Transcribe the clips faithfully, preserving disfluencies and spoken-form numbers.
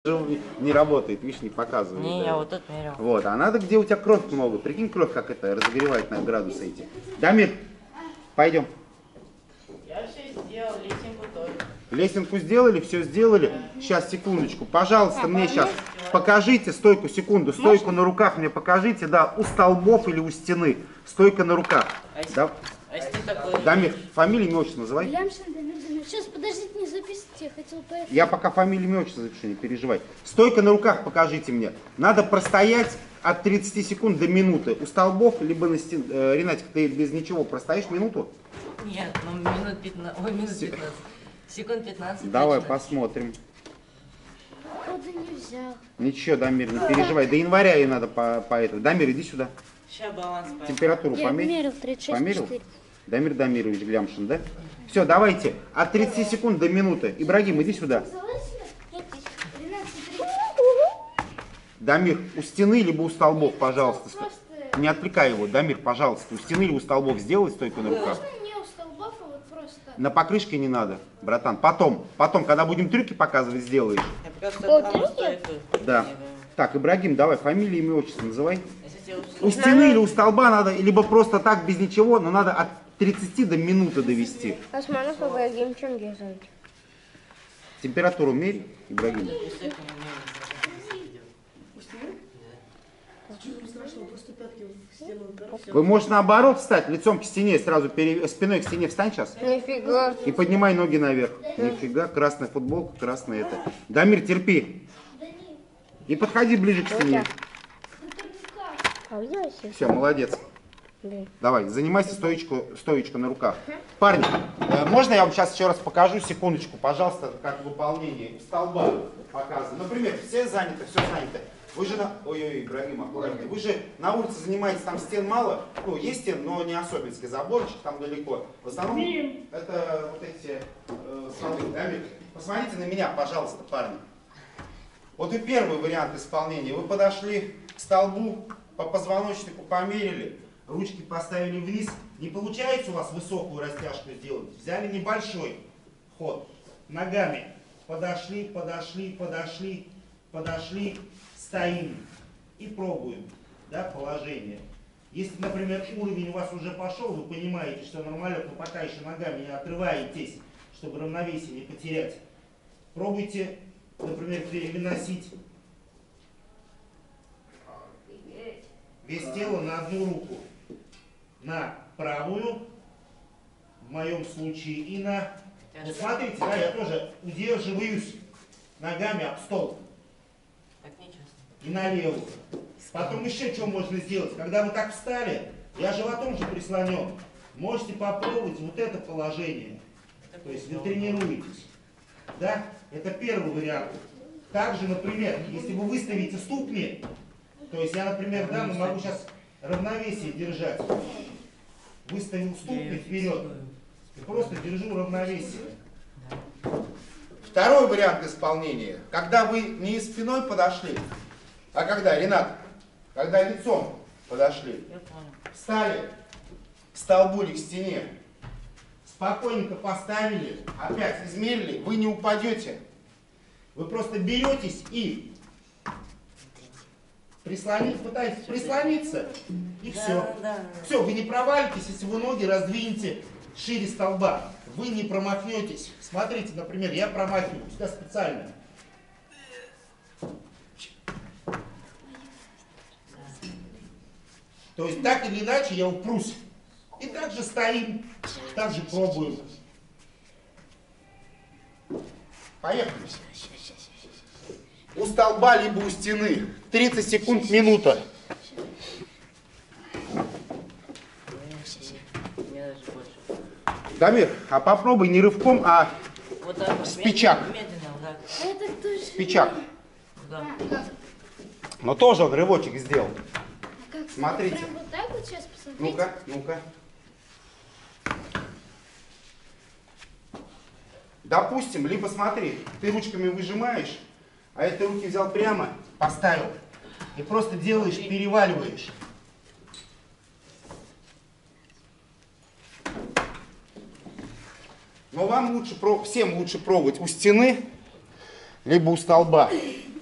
Не работает, видишь, не показывает. Не, да. я вот тут мерил. Вот, а надо, где у тебя кровь много. Прикинь, кровь как это разогревает на градусы эти. Дамир, пойдем. Я все сделал, лесенку тоже. Лесенку сделали, все сделали. Сейчас, секундочку. Пожалуйста, мне сейчас покажите стойку, секунду. Стойку Можно? на руках мне покажите, да, у столбов или у стены. Стойка на руках. А если, Да. а если ты такой... Дамир, фамилию, имя, отчество называй. Лямшин, Дамир, Дамир. Сейчас, подождите, не записывайте, я хотел поехать. Я пока фамилию, имя, отчество запишу, не переживай. Стойка на руках покажите мне. Надо простоять от тридцати секунд до минуты. У столбов, либо на стене. Э, Ренатик, ты без ничего простоишь минуту? Нет, ну минут пятнадцать. Ой, минут пятнадцать. Секунд пятнадцать. Давай точно. посмотрим. Походу не взял. Ничего, Дамир, не переживай. До января ей надо по, по этому. Дамир, иди сюда. Сейчас баланс пойдет. Температуру Я померь. мерил тридцать шесть Померил? четыре. Дамир Дамирович Глямшин, да? Все, давайте. От тридцати секунд до минуты. Ибрагим, иди сюда. Дамир, у стены либо у столбов, пожалуйста. Не отвлекай его. Дамир, пожалуйста, у стены или у столбов сделай стойку на руках. Можно не у столбов, а вот просто. На покрышке не надо, братан. Потом, потом, когда будем трюки показывать, сделаешь. Я пока что О, там ты стою тут. Да. Не, Так, Ибрагим, давай, фамилию, имя, отчество называй. Если тебе У стены или у столба надо, либо просто так, без ничего, но надо от тридцати до минуты довести. Османов Ибрагим Чингизович. Температуру мерь, Ибрагим. Если это не мерить, Вы можете наоборот встать, лицом к стене, сразу пере... спиной к стене встань сейчас. Нифига. И поднимай ноги наверх. Нифига, красная футболка, красная это. Дамир, терпи. И подходи ближе к стене. Все, молодец. Давай, занимайся стоечку, стоечку на руках. Парни, э, можно я вам сейчас еще раз покажу, секундочку, пожалуйста, как выполнение столба показано. Например, все заняты, все занято. Вы же на... Ой-ой, Ибрагим, аккуратнее. Вы же на улице занимаетесь, там стен мало. Ну, есть стен, но не особенский заборчик, там далеко. В основном это вот эти э, столбы. Дамир, посмотрите на меня, пожалуйста, парни. Вот и первый вариант исполнения. Вы подошли к столбу, по позвоночнику померили, ручки поставили вниз. Не получается у вас высокую растяжку сделать? Взяли небольшой ход. Ногами подошли, подошли, подошли, подошли, стоим и пробуем, да, положение. Если, например, уровень у вас уже пошел, вы понимаете, что нормально, то пока еще ногами не отрываетесь, чтобы равновесие не потерять. Пробуйте, например, переносить вес тела на одну руку. На правую, в моем случае, и на... Вот смотрите, да, я тоже удерживаюсь ногами об стол. так нечестно. И на левую. Потом еще что можно сделать? Когда вы так встали, я животом же прислонен. Можете попробовать вот это положение. То есть вы тренируетесь. Да? Это первый вариант. Также, например, если вы выставите ступни, то есть я, например, да, ну, могу сейчас равновесие держать. Выставил ступни вперед и просто держу равновесие. Второй вариант исполнения. Когда вы не спиной подошли, а когда, Ренат, когда лицом подошли, Я понял. встали к столбу или к стене, спокойненько поставили, опять измерили, вы не упадете. Вы просто беретесь и прислонить, пытаетесь прислониться, и Да, все. да, да. Все, вы не провалитесь, если вы ноги раздвинете шире столба. Вы не промахнетесь. Смотрите, например, я промахиваюсь, да, специально. То есть так или иначе я упрусь. И так же стоим, так же пробуем. Поехали. У столба либо у стены. тридцать секунд, минута. Мне даже больше. Дамир, а попробуй не рывком, а Вот так вот. Спичак. Медленно, медленно, вот так. А я так тоже. спичак. Да. Но тоже он рывочек сделал. А как? Смотрите. Прям вот так вот сейчас посмотрите. Ну-ка, ну-ка. Допустим, либо смотри, ты ручками выжимаешь, а этой руки взял прямо, поставил. И просто делаешь, переваливаешь. Но вам лучше, всем лучше пробовать у стены, либо у столба.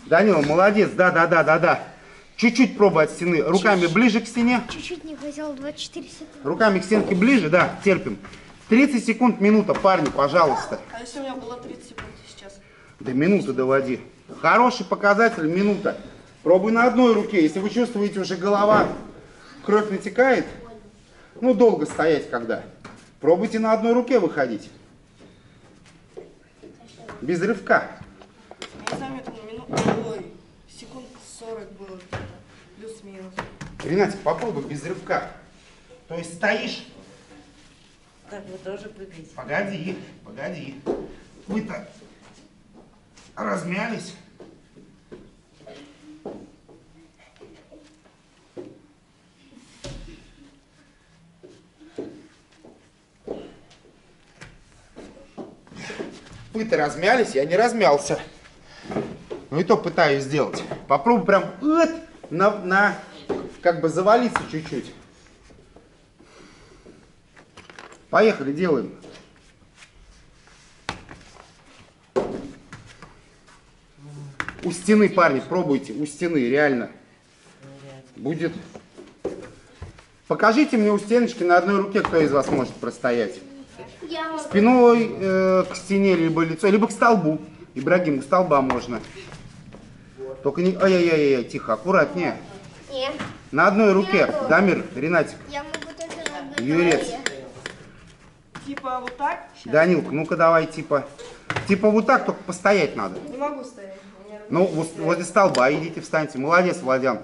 Данила, молодец, да, да, да, да, да. Чуть-чуть пробуй от стены. Руками Чуть-чуть. ближе к стене. Чуть-чуть не хватило, двадцать четыре секунды. Руками к стенке ближе, да, терпим. тридцать секунд, минута, парни, пожалуйста. А если у меня было тридцать секунд сейчас? До минуты доводи. Хороший показатель, минута. Пробуй на одной руке. Если вы чувствуете, уже голова, кровь натекает, ну, долго стоять когда. Пробуйте на одной руке выходить. Без рывка. Я не знаю, это минут, ой, секунд сорок было где-то, плюс-минус. Ренатик, попробуй без рывка. То есть стоишь. Так, вы тоже прыгаете. Погоди, погоди. Вы-то размялись. Вы-то размялись, я не размялся. Ну и то пытаюсь сделать. Попробуй прям эт, на, на, как бы завалиться чуть-чуть. Поехали, делаем. У стены, парни, пробуйте, у стены, реально. Будет. Покажите мне у стеночки на одной руке, кто из вас может простоять. Я могу. Спиной э, к стене, либо лицо, либо к столбу. Ибрагим, к столба можно. Только не... Ай-яй-яй, тихо, аккуратнее. Нет. На одной руке. могу. Дамир, Ренатик, Я могу только на одной Юрец. голове. Типа вот так? Данилка, ну-ка давай, типа. Типа вот так, только постоять надо. Не могу стоять. у меня Ну, вот возле столба идите, встаньте. Молодец, Владян.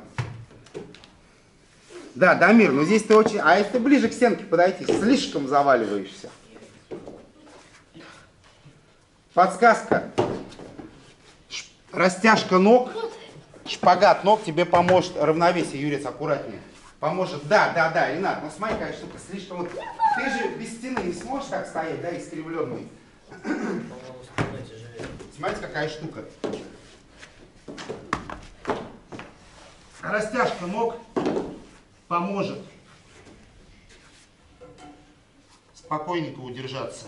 Да, Дамир, ну здесь ты очень... А если ты ближе к стенке подойти, слишком заваливаешься. Подсказка. Ш- Растяжка ног, шпагат ног тебе поможет. Равновесие, Юрец, аккуратнее. Поможет. Да, да, да, Ренат, ну смотри, какая штука, слишком... Вот... Ты же без стены не сможешь так стоять, да, искривленный. Смотрите, какая штука. Растяжка ног поможет спокойненько удержаться.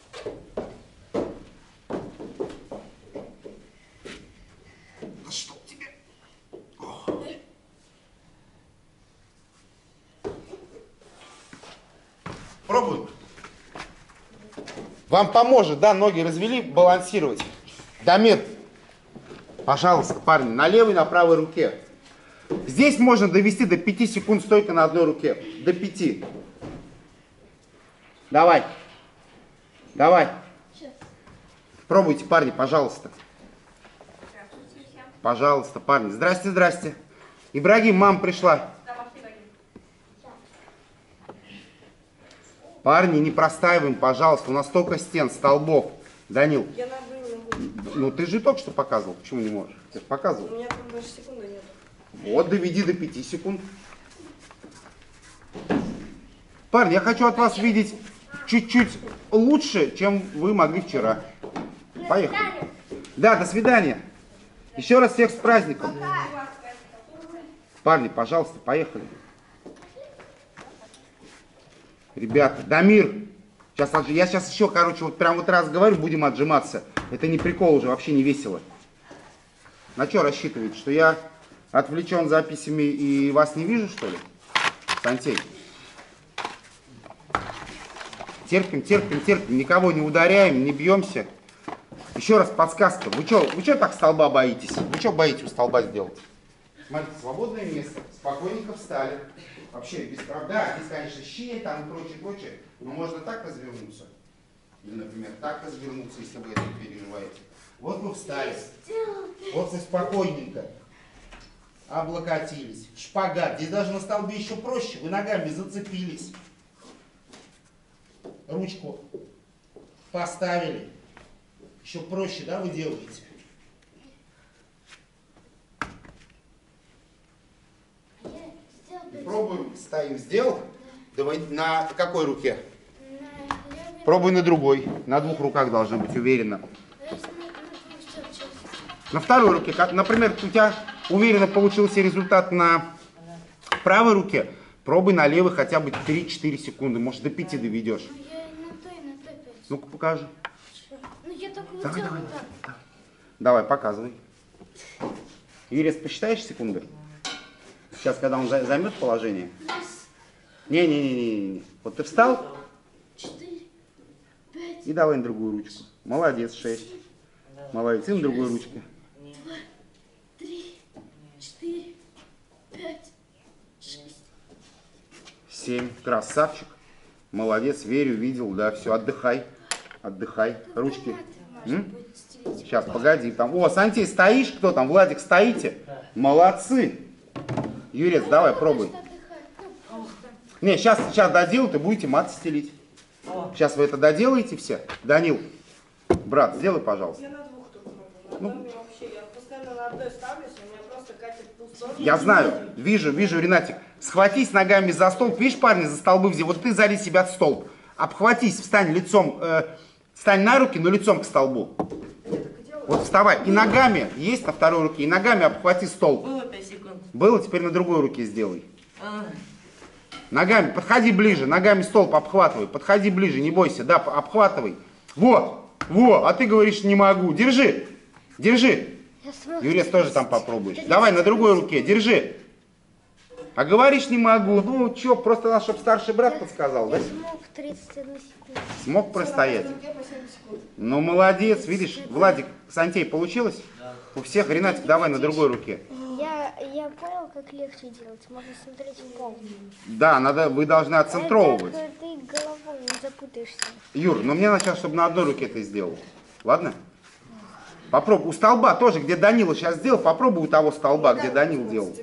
Да что тебе? Ох. Пробуем. Вам поможет, да, ноги развели, балансировать. Дамир, пожалуйста, парни, на левой, на правой руке. Здесь можно довести до пяти секунд стойка на одной руке. До пяти. Давай. Давай. Пробуйте, парни, пожалуйста. Пожалуйста, парни. Здрасте, здрасте. Ибрагим, мама пришла. Парни, не простаиваем, пожалуйста. У нас столько стен, столбов. Данил. Я на одну не могу. Ну ты же только что показывал. Почему не можешь? Ты же У показывал. меня там даже секунды нет. Вот, доведи до пяти секунд. Парни, я хочу от вас видеть чуть-чуть лучше, чем вы могли вчера. Поехали. Да, до свидания. Еще раз всех с праздником. Парни, пожалуйста, поехали. Ребята, Дамир, сейчас, отж- я сейчас еще, короче, вот прям вот раз говорю, будем отжиматься. Это не прикол уже, вообще не весело. На что рассчитываете, что я отвлечен записями и вас не вижу, что ли? Сантей. Терпим, терпим, терпим, никого не ударяем, не бьемся. Еще раз подсказка. Вы что, вы что так столба боитесь? Вы что боитесь у столба сделать? Смотрите, свободное место, спокойненько встали. Вообще без прав. Да, здесь, конечно, щель там и прочее, прочее. Но можно так развернуться. Или, например, так развернуться, если вы это не переживаете. Вот вы встали. Вот вы спокойненько облокотились. Шпагат. Здесь даже на столбе еще проще. Вы ногами зацепились. Ручку поставили. Еще проще, да, вы делаете? Пробуем, ставим, сделал. Давай на какой руке? Пробуй на другой. На двух руках должно быть уверенно. На второй руке, как, например, у тебя уверенно получился результат на правой руке, пробуй на левой хотя бы три-четыре секунды, может до пяти доведешь. Ну-ка покажи. Ну я так вот Давай, делаю давай, так. давай. Давай, показывай. Юрец, посчитаешь секунды? Сейчас, когда он займет положение. Не-не-не-не. Вот ты встал? Четыре, пять. И давай на другую ручку. Молодец, шесть. Молодец, и на другую ручку. Два, три, четыре, пять, шесть. Семь. Красавчик. Молодец, верю, видел, да, все, отдыхай. Отдыхай. Ручки. М? Сейчас, погоди. Там. О, Сантей, стоишь? Кто там? Владик, стоите? Молодцы. Юрец, давай, пробуй. Не, сейчас, сейчас доделают и будете мат стелить. Сейчас вы это доделаете все. Данил, брат, сделай, пожалуйста. Я на двух только могу. На одной мне вообще, я постоянно на одной ставлюсь, у меня просто катит в ту сторону. Я знаю, вижу, вижу, Ренатик. Схватись ногами за столб. Видишь, парни за столбы взяли. Вот ты сзади себя в столб. Обхватись, встань лицом, э, встань на руки, но лицом к столбу. Вот вставай. И ногами, есть на второй руке, и ногами обхвати столб. Было пять секунд. Было, теперь на другой руке сделай. А. Ногами, подходи ближе, ногами столб обхватывай. Подходи ближе, не бойся, да, обхватывай. Вот, вот, а ты говоришь, не могу. Держи, держи. Юрец тоже там попробуешь. Давай на другой руке, держи. А говоришь, не могу. Ну, что, просто надо, чтобы старший брат подсказал, да? Я смог тридцать одну секунду. Смог простоять. Все, на каждой руке по семь секунд. Ну, молодец, видишь, Владик, Сантей, получилось? Да. У всех, Ренатик, давай на другой руке. Я, я понял, как легче делать. Можно смотреть в пол. Да, надо, вы должны оцентровывать. Так, ты головой не запутаешься. Юр, ну мне надо сейчас, чтобы на одной руке ты сделал. Ладно? Попробуй. У столба тоже, где Данила сейчас сделал, попробуй у того столба, где Данил делал.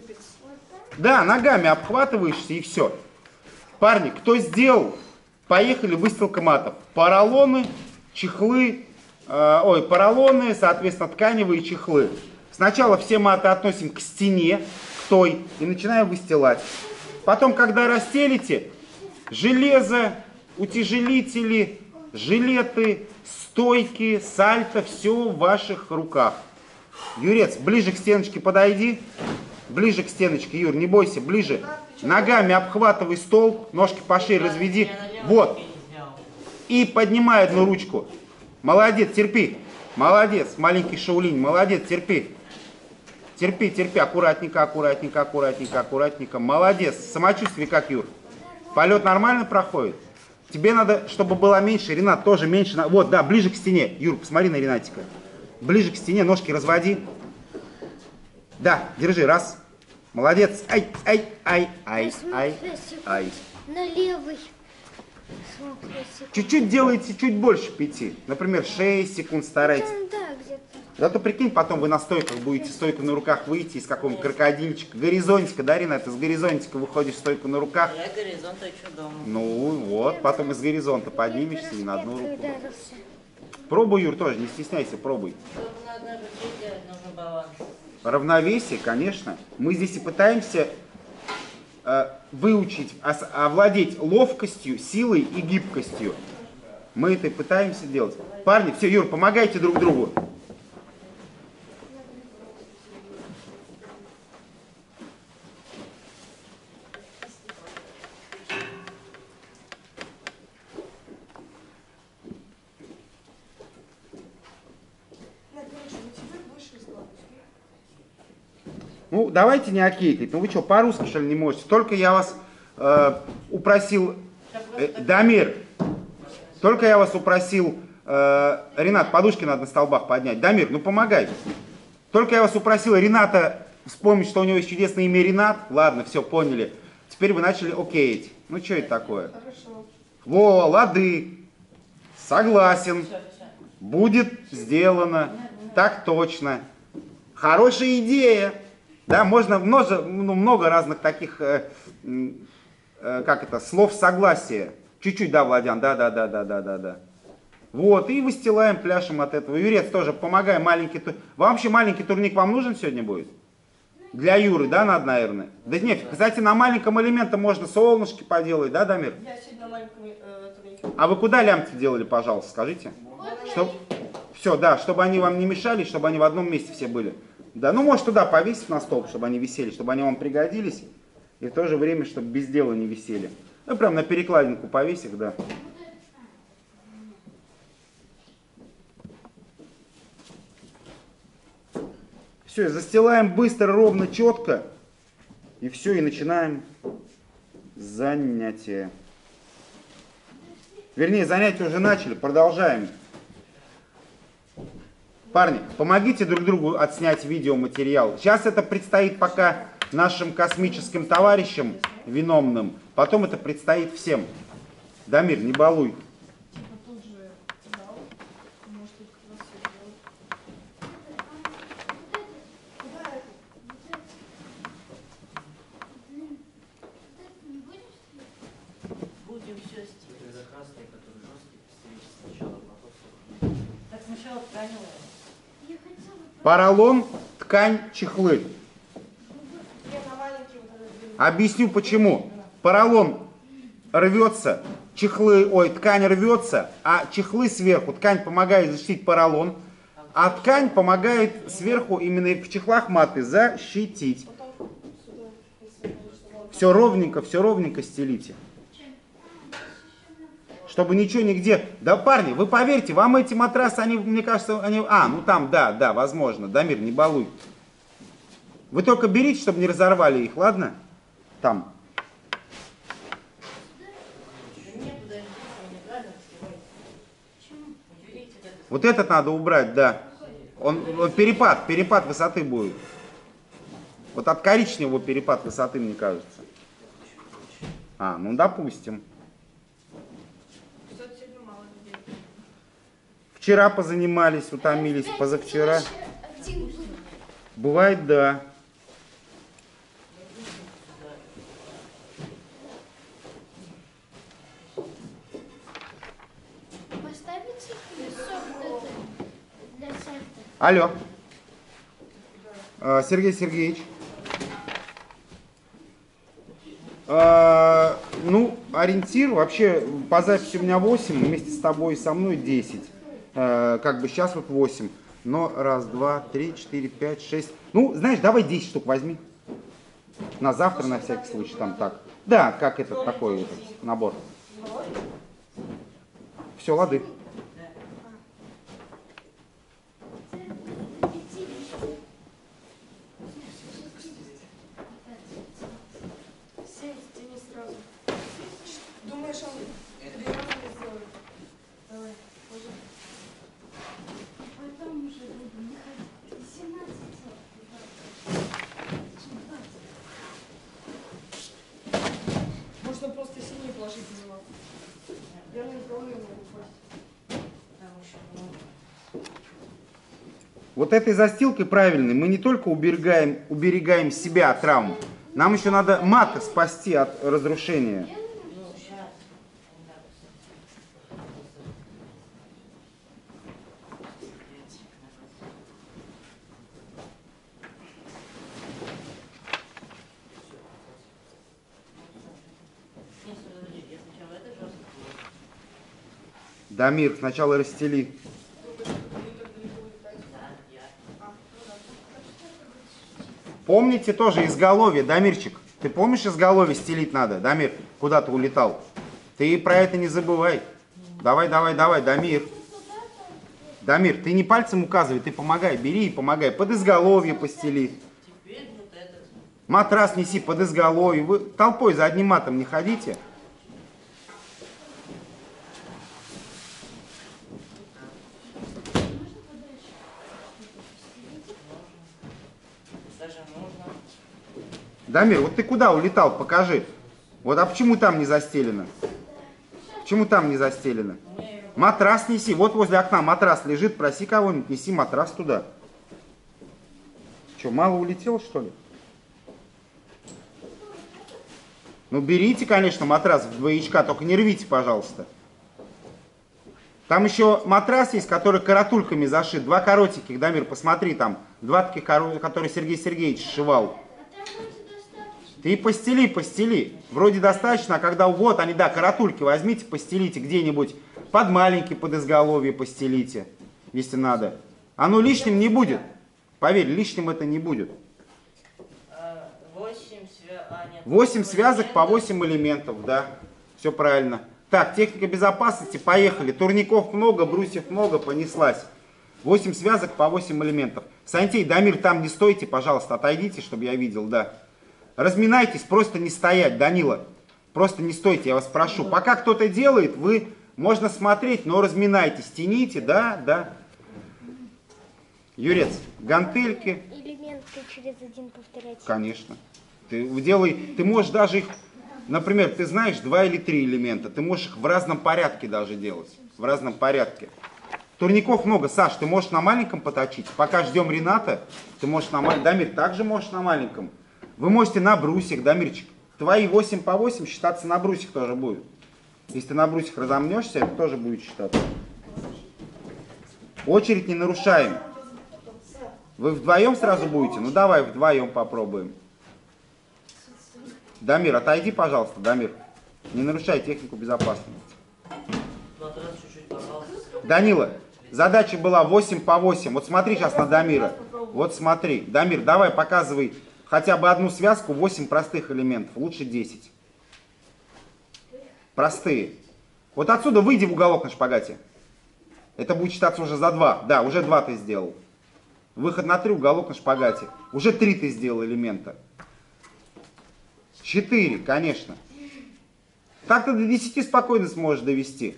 Да, ногами обхватываешься и все. Парни, кто сделал, поехали, выстилка матов. Поролоны, чехлы, э, ой, поролоны, соответственно, тканевые чехлы. Сначала все маты относим к стене, к той, и начинаем выстилать. Потом, когда расстелите, железо, утяжелители, жилеты, стойки, сальто, все в ваших руках. Юрец, ближе к стеночке подойди. Ближе к стеночке, Юр, не бойся, ближе. Ногами обхватывай столб, ножки пошире разведи. Вот. И поднимай одну ручку. Молодец, терпи. Молодец, маленький Шаулинь, молодец, терпи. Терпи, терпи, аккуратненько, аккуратненько, аккуратненько, аккуратненько. Молодец. Самочувствие как, Юр? Полет нормально проходит? Тебе надо, чтобы было меньше, Ренат, тоже меньше. Вот, да, ближе к стене. Юр, посмотри на Ренатика. Ближе к стене, ножки разводи. Да, держи, раз. Молодец. Ай, ай, ай, ай, ай, ай. На левый. Чуть-чуть делайте, чуть больше пяти. Например, шесть секунд старайтесь. Да, где-то. Зато прикинь, потом вы на стойках будете стойку на руках выйти из какого-нибудь крокодильчика. Горизонтика, да, Ренат? Из горизонтика выходишь в стойку на руках. Я горизонт еще дома. Ну вот, потом из горизонта поднимешься и на одну руку. Пробуй, Юр, тоже, не стесняйся, пробуй. Чтобы на одной руке делать, нужно баланс. Равновесие, конечно. Мы здесь и пытаемся э, выучить, ос- овладеть ловкостью, силой и гибкостью. Мы это и пытаемся делать. Парни, все, Юр, помогайте друг другу. Ну, давайте не окейкать. Ну вы что, по-русски, что ли, не можете? Только я вас э, упросил... Э, Дамир, только я вас упросил... Э, Ренат, подушки надо на столбах поднять. Дамир, ну помогай. Только я вас упросил Рената вспомнить, что у него есть чудесное имя Ренат. Ладно, все, поняли. Теперь вы начали океять. Ну, что это такое? Хорошо. Во, лады. Согласен. Будет сделано. Так точно. Хорошая идея. Да, можно много, ну, много разных таких, э, э, как это, слов согласия. Чуть-чуть, да, Владян, да, да, да, да, да, да, да. Вот, и выстилаем, пляшем от этого. Юрец тоже, помогай, маленький тур... Вам вообще маленький турник вам нужен сегодня будет? Для Юры, да, надо, наверное? Да нет, кстати, на маленьком элементе можно солнышки поделать, да, Дамир? Я сегодня на маленьком э, турнике. А вы куда лямки делали, пожалуйста, скажите? Чтоб... Все, да, чтобы они вам не мешали, чтобы они в одном месте все были. Да, ну может туда повесить на столб, чтобы они висели, чтобы они вам пригодились. И в то же время, чтобы без дела не висели. Ну прям на перекладинку повесь их, да. Все, застилаем быстро, ровно, четко. И все, и начинаем занятие. Вернее, занятия уже начали, продолжаем. Парни, помогите друг другу отснять видеоматериал. Сейчас это предстоит пока нашим космическим товарищам виновным. Потом это предстоит всем. Дамир, не балуй. Поролон, ткань, чехлы. Объясню почему. Поролон рвется, чехлы, ой, ткань рвется, а чехлы сверху. Ткань помогает защитить поролон, а ткань помогает сверху именно в чехлах маты защитить. Все ровненько, все ровненько стелите. Чтобы ничего нигде... Да, парни, вы поверьте, вам эти матрасы, они, мне кажется, они... А, ну там, да, да, возможно. Дамир, не балуй. Вы только берите, чтобы не разорвали их, ладно? Там. Вот этот надо убрать, да. Он, он перепад, перепад высоты будет. Вот от коричневого перепад высоты, мне кажется. А, ну допустим. Вчера позанимались, утомились, позавчера. Бывает, да. Поставите лицо для сайта. Алло. А, Сергей Сергеевич. А, ну, ориентир, вообще по записи у меня восемь, вместе с тобой и со мной десять. А, как бы сейчас вот восемь. Но раз, два, три, четыре, пять, шесть. Ну, знаешь, давай десять штук возьми. На завтра, на всякий случай, там так. Да, как этот, такой этот набор. Все, лады. Можно просто синий положить из него. Я не пробую его упасть. Вот этой застилкой правильной мы не только уберегаем, уберегаем себя от травм, нам еще надо маты спасти от разрушения. Дамир, сначала расстели. Помните тоже изголовье, Дамирчик? Ты помнишь, изголовье стелить надо? Дамир, куда ты улетал? Ты про это не забывай. Давай, давай, давай, Дамир. Дамир, ты не пальцем указывай, ты помогай, бери и помогай. Под изголовье постели. Матрас неси под изголовье. Вы толпой за одним матом не ходите. Дамир, вот ты куда улетал? Покажи. Вот, а почему там не застелено? Почему там не застелено? Матрас неси. Вот возле окна матрас лежит. Проси кого-нибудь, неси матрас туда. Что, мало улетел, что ли? Ну, берите, конечно, матрас в двоечка, только не рвите, пожалуйста. Там еще матрас есть, который каратульками зашит. Два коротеньких, Дамир, посмотри там. Два таких, которые Сергей Сергеевич сшивал. Ты постели, постели. Вроде достаточно, а когда вот они, да, каратульки возьмите, постелите где-нибудь. Под маленький, под изголовье постелите, если надо. Оно лишним не будет. Поверь, лишним это не будет. восемь связок по восемь элементов, да. Все правильно. Так, техника безопасности, поехали. Турников много, брусьев много, понеслась. восемь связок по восемь элементов. Сантей, Дамир, там не стойте, пожалуйста, отойдите, чтобы я видел, да. Разминайтесь, просто не стоять, Данила. Просто не стойте, я вас прошу. Пока кто-то делает, вы, можно смотреть, но разминайтесь, тяните, да, да. Юрец, гантельки. Элементы через один повторять. Конечно. Ты делай, ты можешь даже их, например, ты знаешь два или три элемента, ты можешь их в разном порядке даже делать. В разном порядке. Турников много. Саш, ты можешь на маленьком поточить. Пока ждем Рената, ты можешь на маленьком. Дамир, также можешь на маленьком. Вы можете на брусьях, Дамирчик. Твои восемь по восемь считаться на брусьях тоже будет. Если ты на брусьях разомнешься, это тоже будет считаться. Очередь не нарушаем. Вы вдвоем сразу будете? Ну давай вдвоем попробуем. Дамир, отойди, пожалуйста, Дамир. Не нарушай технику безопасности. Данила, задача была восемь по восемь. Вот смотри сейчас на Дамира. Вот смотри. Дамир, давай показывай хотя бы одну связку, восемь простых элементов. Лучше десять. Простые. Вот отсюда выйди в уголок на шпагате. Это будет считаться уже за два. Да, уже два ты сделал. Выход на три, уголок на шпагате. Уже три ты сделал элемента. четыре, конечно. Так ты до десяти спокойно сможешь довести.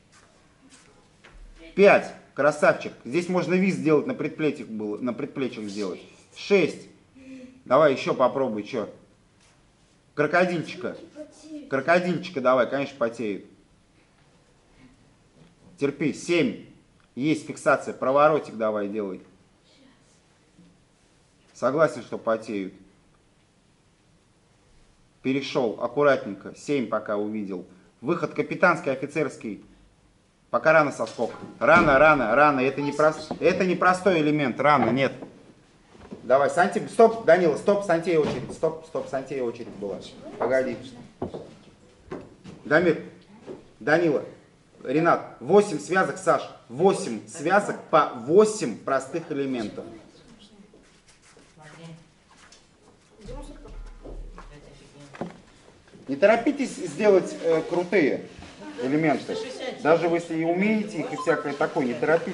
пять. Красавчик. Здесь можно виз сделать, на предплечьях было, на предплечьях сделать. шесть. Давай еще попробуй, что? Крокодильчика. Крокодильчика давай, конечно, потеют. Терпи. семь. Есть фиксация. Проворотик давай делай. Согласен, что потеют. Перешел аккуратненько. семь пока увидел. Выход капитанский, офицерский. Пока рано соскок. Рано, рано, рано. Это не, прост... Это не простой элемент. Рано, нет. Давай, Санти... Стоп, Данила, стоп, Сантея очередь. Стоп, стоп, Сантея очередь была. Погоди. Дамир, Данила, Ренат, восемь связок, Саш. восемь связок по восемь простых элементов. Не торопитесь сделать э, крутые элементы. Даже если и умеете их и всякое такое, не торопитесь.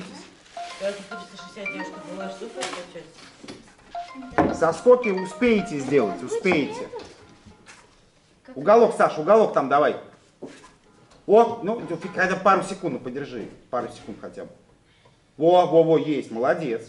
Соскоки успеете сделать, успеете. Уголок, Саша, уголок там давай. О, ну, хотя бы пару секунд, ну, подержи. Пару секунд хотя бы. Во, во, во, есть, молодец.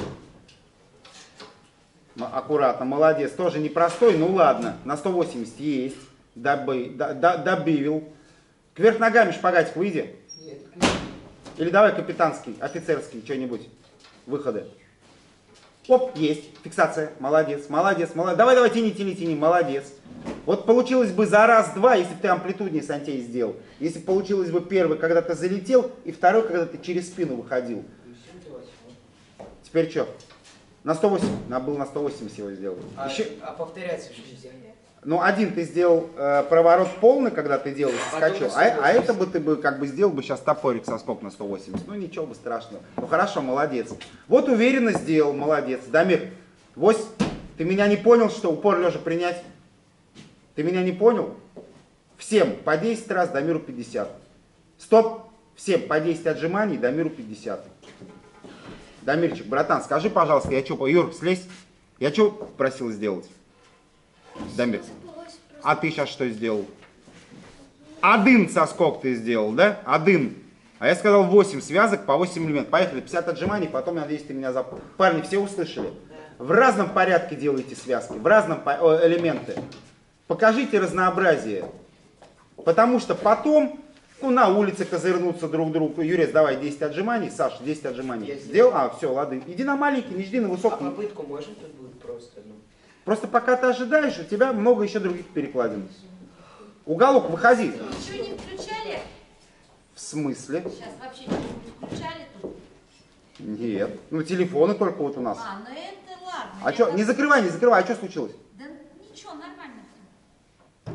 Аккуратно, молодец. Тоже непростой, ну ладно. На сто восемьдесят есть. Доби, до, до, добивил. Кверх ногами шпагатик выйди. Или давай капитанский, офицерский, что-нибудь. Выходы. Оп, есть. Фиксация. Молодец, молодец, молодец. Давай, давай, тяни, тяни, тяни. Молодец. Вот получилось бы за раз-два, если бы ты амплитуднее Сантей сделал. Если бы получилось бы первый, когда ты залетел, и второй, когда ты через спину выходил. Теперь что? На сто восемь. Надо было на сто восемьдесят его сделать. А, Еще... а повторяться что? Ну, один ты сделал э, проворот полный, когда ты делал скачок, а, а это бы ты бы как бы сделал бы сейчас топорик соскок на сто восемьдесят. Ну, ничего бы страшного. Ну, хорошо, молодец. Вот уверенно сделал, молодец. Дамир, вось, ты меня не понял, что упор лежа принять? Ты меня не понял? Всем по десять раз, Дамиру пятьдесят. Стоп, всем по десять отжиманий, Дамиру пятьдесят. Дамирчик, братан, скажи, пожалуйста, я что, Юр, слезь? Я что просил сделать? Дамир, а ты сейчас что сделал? Один соскок ты сделал, да? Один. А я сказал восемь связок по восемь элементов. Поехали, пятьдесят отжиманий, потом, надеюсь, ты меня запомнил. Парни, все услышали? В разном порядке делайте связки, в разном о, элементы. Покажите разнообразие. Потому что потом, ну, на улице козырнуться друг другу. Юрец, давай десять отжиманий. Саша, десять отжиманий. Я сделал? А, все, ладно. Иди на маленький, не жди на высокий. А попытку можно тут будет просто? Ну. Просто пока ты ожидаешь, у тебя много еще других перекладин. Уголок, выходи. Ничего не включали? В смысле? Сейчас вообще ничего не включали тут? Нет. Ну, телефоны только вот у нас. А, ну это ладно. А Я что, там- не закрывай, не закрывай, а что случилось? Да ничего, нормально все.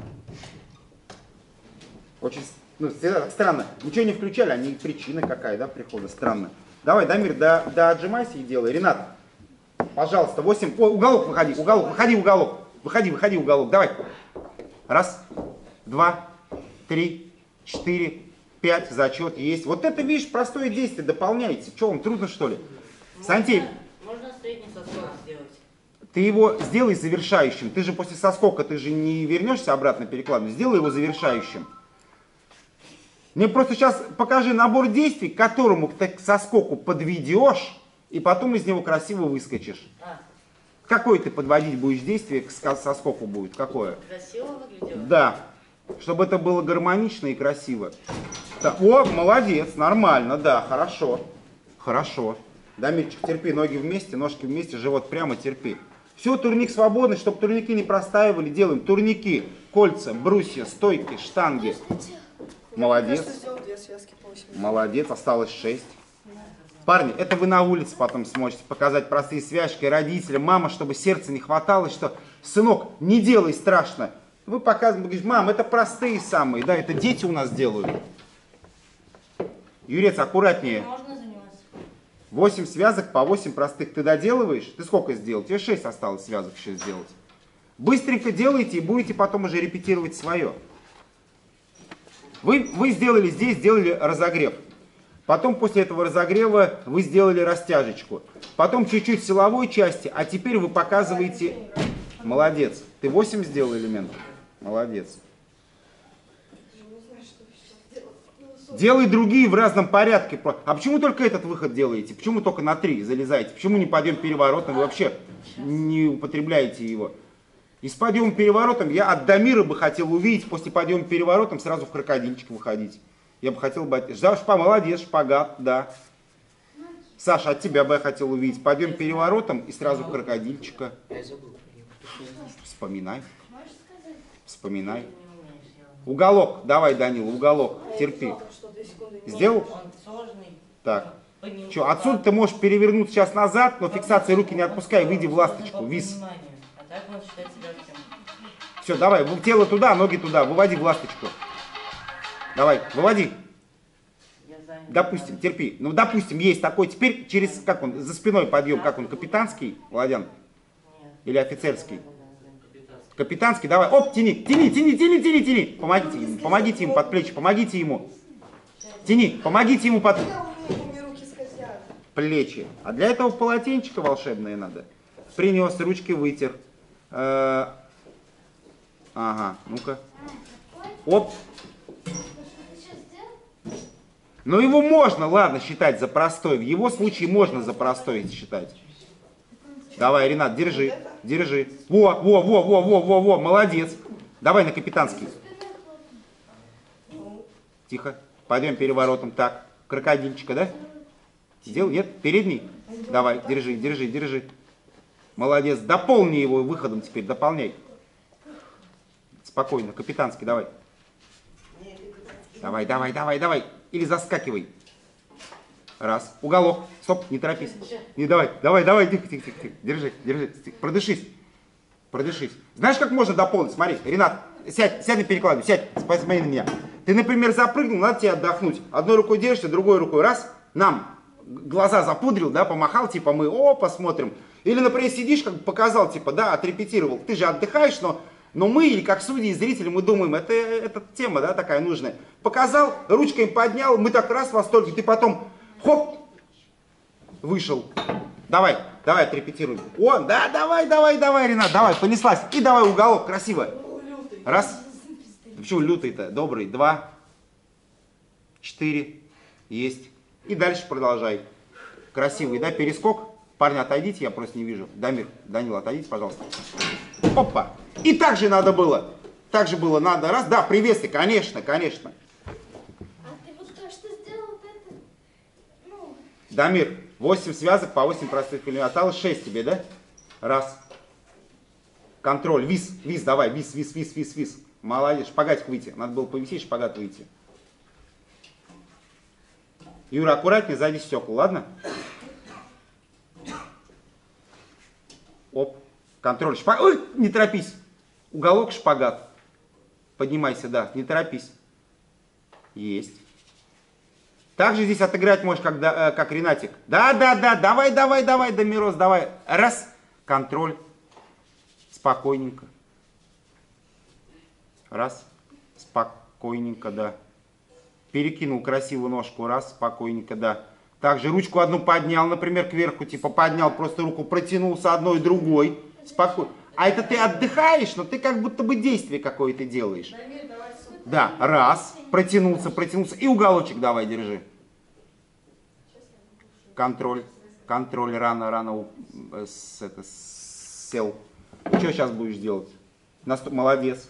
Очень, ну, странно. Ничего не включали, а не причина какая, да, прихода. Странно. Давай, Дамир, да, да отжимайся и делай. Ренат, пожалуйста, восемь. Ой, уголок выходи, уголок, выходи, уголок. Выходи, выходи, уголок. Давай. Раз, два, три, четыре, пять, зачет есть. Вот это, видишь, простое действие, дополняете. Что, вам трудно, что ли? Сантей, Можно средний соскок сделать? ты его сделай завершающим. Ты же после соскока, ты же не вернешься обратно перекладывать. Сделай его завершающим. Мне просто сейчас покажи набор действий, к которому ты к соскоку подведешь, и потом из него красиво выскочишь. А, Какое ты подводить будешь действие к соскоку будет? Какое? красиво выглядело? Да. Чтобы это было гармонично и красиво. Так, о, молодец, нормально, да, хорошо. Хорошо. Дамирчик, терпи, ноги вместе, ножки вместе, живот прямо, терпи. Все, турник свободный, чтобы турники не простаивали, делаем турники, кольца, брусья, стойки, штанги. Молодец. Я сделал две связки по восемь. Молодец, осталось шесть. Парни, это вы на улице потом сможете показать простые связки родителям, мама, чтобы сердце не хватало, что, сынок, не делай страшно. Вы показываете, говорите, мам, это простые самые, да, это дети у нас делают. Юрец, аккуратнее. Можно заниматься? восемь связок по восемь простых. Ты доделываешь? Ты сколько сделал? Тебе шесть осталось связок еще сделать. Быстренько делайте и будете потом уже репетировать свое. Вы, вы сделали здесь, сделали разогрев. Потом после этого разогрева вы сделали растяжечку. Потом чуть-чуть силовой части, а теперь вы показываете... Молодец. Ты восемь сделал элементов? Молодец. Делай другие в разном порядке. А почему только этот выход делаете? Почему только на три залезаете? Почему не подъем переворотом? Вы вообще не употребляете его. И с подъемом переворотом я от Дамира бы хотел увидеть после подъема переворотом сразу в крокодильчик выходить. Я бы хотел бы... Шпа, молодец, шпагат, да. Саша, от тебя бы я хотел увидеть подъем переворотом и сразу в крокодильчика. Я забыл. Вспоминай. Вспоминай. Уголок, давай, Данила, уголок, терпи. Сделал? Он сложный. Так. По нему- Что, отсюда ты можешь перевернуть сейчас назад, но фиксации руки не отпускай, выйди в ласточку, По вис. пониманию. А так он считает себя всем. Все, давай, в- тело туда, ноги туда, выводи в ласточку. Давай, выводи. Я занят. Допустим, терпи. Ну, допустим, есть такой, теперь через, как он, за спиной подъем, как он, капитанский, Владян? Нет. Или офицерский? Капитанский, давай, оп, тяни, тяни, тяни, тяни, тяни, тяни. Помогите ему, помогите ему под плечи, помогите ему. Тяни, помогите ему под У меня руки скользят. плечи. А для этого полотенчика волшебное надо. Принес, ручки вытер. Э, Ага, ну-ка. Оп. Ну его можно, ладно, считать за простой. В его случае можно за простой считать. Давай, Ренат, держи, держи. Во, во, во, во, во, во, во, молодец. Давай на капитанский. Тихо. Пойдем переворотом. Так, крокодильчика, да? Сделал? Нет? Передний? Давай, держи, держи, держи. Молодец. Дополни его выходом теперь, дополняй. Спокойно, капитанский, давай. Давай, давай, давай, давай. Или заскакивай. Раз. Уголок. Стоп, не торопись. Не, давай, давай, давай, тихо, тихо, тихо, тихо. Держи, держи. Тихо. Продышись. Продышись. Знаешь, как можно дополнить? Смотри, Ренат, сядь, сядь на перекладину, сядь, посмотри на меня. Ты, например, запрыгнул, надо тебе отдохнуть. Одной рукой держишься, другой рукой раз, нам глаза запудрил, да, помахал, типа мы, о, посмотрим. Или, например, сидишь, как бы показал, типа, да, отрепетировал. Ты же отдыхаешь, но, но мы, или как судьи и зрители, мы думаем, это, это тема, да, такая нужная. Показал, ручкой поднял, мы так раз в восторге, ты потом, хоп, вышел. Давай, давай, отрепетируй. О, да, давай, давай, давай, Ренат, давай, понеслась. И давай уголок, красиво. Раз. Да почему лютый-то? Добрый. Два. Четыре. Есть. И дальше продолжай. Красивый, да, перескок. Парни, отойдите, я просто не вижу. Дамир, Данил, отойдите, пожалуйста. Опа. И так же надо было. Так же было надо. Раз, да, приветствие, конечно, конечно. А ты вот то, что сделал, вот это, ну, Дамир, восемь связок по восемь простых элементов. Осталось шесть тебе, да? Раз. Контроль. Вис, вис, давай, вис, вис, вис, вис, вис. Молодец. Шпагатик выйти. Надо было повисеть, шпагат выйти. Юра, аккуратнее, сзади стекла, ладно? Оп. Контроль. Шпагат. Ой, не торопись. Уголок, шпагат. Поднимайся, да, не торопись. Есть. Также здесь отыграть можешь, как, э, как Ренатик. Да, да, да, давай, давай, давай, Дамирос, давай. Раз. Контроль. Спокойненько. Раз. Спокойненько, да. Перекинул красиво ножку, раз, спокойненько, да. Также ручку одну поднял, например, кверху, типа поднял, просто руку протянул с одной, другой. Спокойно. А это ты отдыхаешь, но ты как будто бы действие какое-то делаешь. Да, раз, протянулся, протянулся. И уголочек давай, держи. Контроль, контроль, рано, рано э, с, это, сел. Что сейчас будешь делать? Наст... Молодец.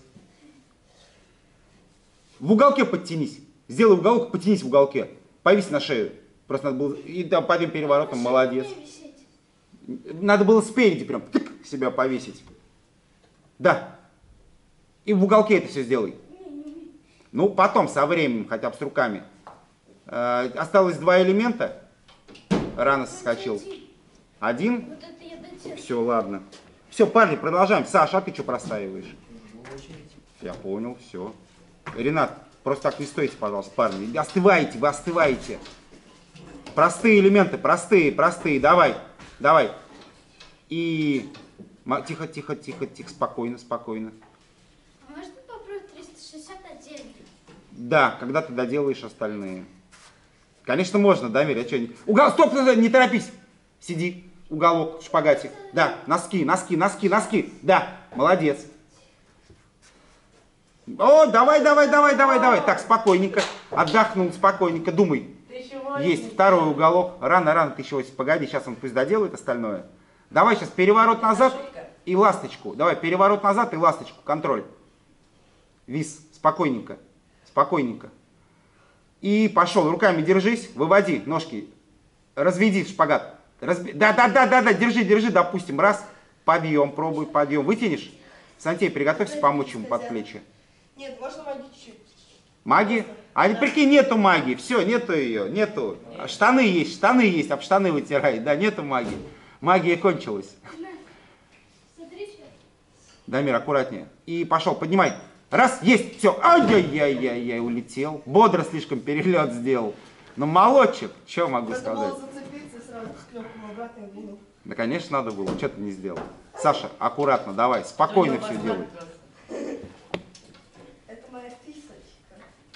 В уголке подтянись. Сделай уголок, потянись в уголке. Повись на шею. Просто надо было... И там по одним переворотам, молодец. Надо было спереди прям тык, себя повесить. Да. И в уголке это все сделай. Ну, потом, со временем, хотя бы с руками. Э, осталось два элемента. Рано соскочил. Один. Вот это я дотяну. Все, ладно. Все, парни, продолжаем. Саша, а ты что простаиваешь? Я понял, все. Ренат, просто так не стойте, пожалуйста, парни. Остывайте, вы остываете. Простые элементы, простые, простые. Давай, давай. И... Тихо, тихо, тихо, тихо, спокойно, спокойно. А можно попробовать триста шестьдесят отдельно? Да, когда ты доделаешь остальные. Конечно, можно, да, Миря? Что, не... Угол, стоп, не торопись. Сиди, уголок в шпагате. Да, носки, носки, носки, носки. Да, молодец. О, давай, давай, давай, давай, давай. Так, спокойненько. Отдохнул, спокойненько, думай. Есть второй уголок. Рано, рано, ты еще погоди, сейчас он пусть доделает остальное. Давай сейчас переворот назад и ласточку. Давай, переворот назад и ласточку. Контроль. Вис, спокойненько, спокойненько. И пошел, руками держись, выводи ножки. Разведи в шпагат. Разби... Да, да, да, да, да, держи, держи, допустим. Раз, подъем, пробуй, подъем. Вытянешь? Сантей, приготовься помочь ему под плечи. Нет, можно магии чуть-чуть. Магии? А прикинь, нету магии. Все, нету ее, нету. Штаны есть, штаны есть, об штаны вытирай. Да, нету магии. Магия кончилась. Смотри, что. Дамир, аккуратнее. И пошел, поднимай. Раз, есть, все. Ай-яй-яй-яй-яй, улетел. Бодро слишком перелет сделал. Но молодчик, что могу Надо сказать? было зацепиться и сразу с клепком обратно и двинул. Да, конечно, надо было. Что ты не сделал? Саша, аккуратно, давай, спокойно все делай. Это моя фисочка.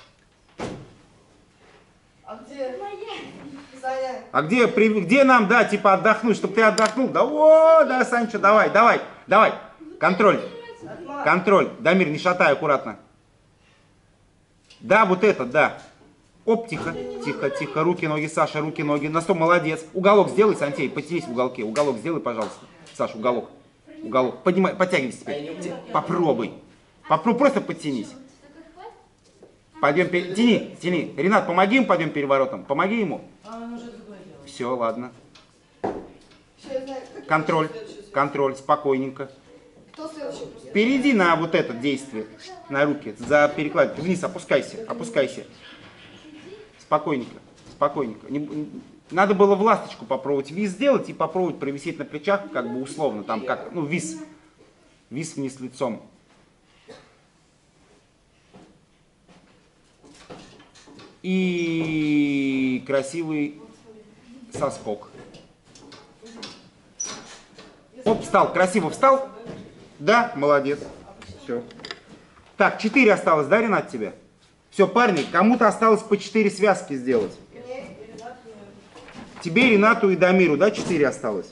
А где Саня? А где, при- где нам, да, типа отдохнуть, чтобы ты отдохнул? Да, о, да, Санчо, давай, давай, давай. Контроль, контроль. Дамир, не шатай, аккуратно. Да, вот это, да. Оп, тихо, тихо, тихо. Руки, ноги, Саша, руки, ноги. На сто, молодец. Уголок сделай, Сантей, потянись в уголке. Уголок сделай, пожалуйста. Саша, уголок. Уголок. Поднимай, подтягивайся теперь. Т- Попробуй. Попробуй, просто подтянись. Пойдем, пер... тяни, тяни. Ренат, помоги ему, пойдем переворотом. Помоги ему. А он уже другое делает. Все, ладно. Еще я знаю, как Контроль, следующий свет. контроль, спокойненько. Кто следующий просто? Перейди на вот это действие, на руки, за перекладину. Вниз опускайся, опускайся. Спокойненько, спокойненько. Не- не- надо было в ласточку попробовать виз сделать и попробовать провисеть на плечах, как бы условно, там как, ну, виз. Виз вниз лицом. И красивый соскок. Оп, встал, красиво встал. Да, молодец. Все. Так, четыре осталось, да, Ренат, тебе? Все, парни, кому-то осталось по четыре связки сделать. Тебе, Ренату и Дамиру, да, четыре осталось?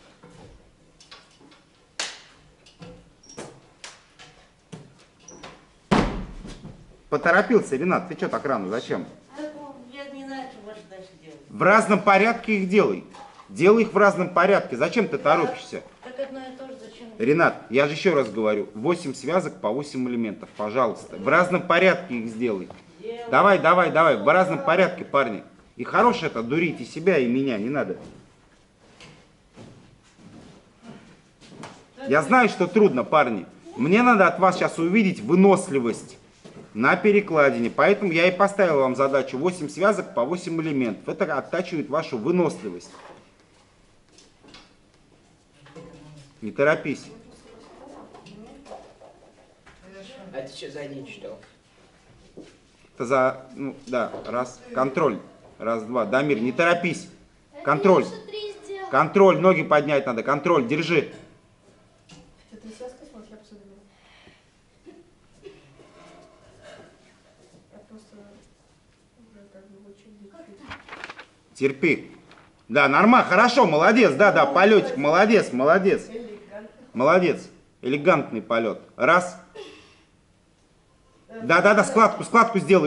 Поторопился, Ренат, ты что так рано, зачем? Так, ну, я не знаю, что больше дальше делать. В разном порядке их делай. Делай их в разном порядке. Зачем ты торопишься? Так одно и то же, зачем? Ренат, я же еще раз говорю, восемь связок по восемь элементов, пожалуйста. В разном порядке их сделай. Давай, давай, давай, в разном порядке, парни. И хорош это, дурить и себя, и меня, не надо. Я знаю, что трудно, парни. Мне надо от вас сейчас увидеть выносливость на перекладине. Поэтому я и поставил вам задачу восемь связок по восемь элементов. Это оттачивает вашу выносливость. Не торопись. А ты что задний читал? Это за, ну, да, раз, контроль. Раз, два. Дамир, не торопись. Контроль. Контроль, ноги поднять надо. Контроль, держи. Ты три связки смотришь, я посмотрю. Я просто... терпи. Да, нормально, хорошо, молодец, да, да, полетик, молодец, молодец. Молодец, элегантный полет. Раз. Да, да, да, складку, складку сделай.